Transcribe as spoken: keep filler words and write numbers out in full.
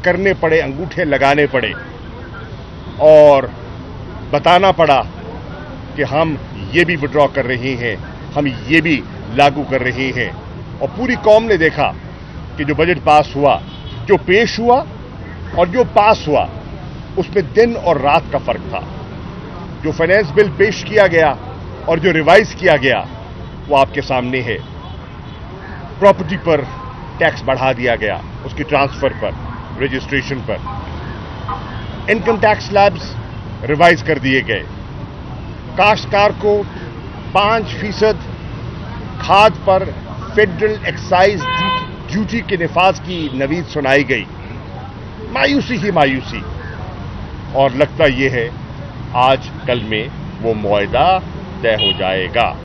करने पड़े, अंगूठे लगाने पड़े और बताना पड़ा कि हम ये भी विड्रॉ कर रहे हैं, हम ये भी लागू कर रहे हैं। और पूरी कौम ने देखा कि जो बजट पास हुआ, जो पेश हुआ और जो पास हुआ, उसमें दिन और रात का फर्क था। जो फाइनेंस बिल पेश किया गया और जो रिवाइज किया गया वो आपके सामने है। प्रॉपर्टी पर टैक्स बढ़ा दिया गया, उसकी ट्रांसफर पर, रजिस्ट्रेशन पर। इनकम टैक्स स्लैब्स रिवाइज कर दिए गए। काश्तकार को पांच फीसद खाद पर फेडरल एक्साइज ड्यूटी के निफाज की नवीद सुनाई गई। मायूसी ही मायूसी। और लगता यह है आज कल में वो मुआहदा तय हो जाएगा।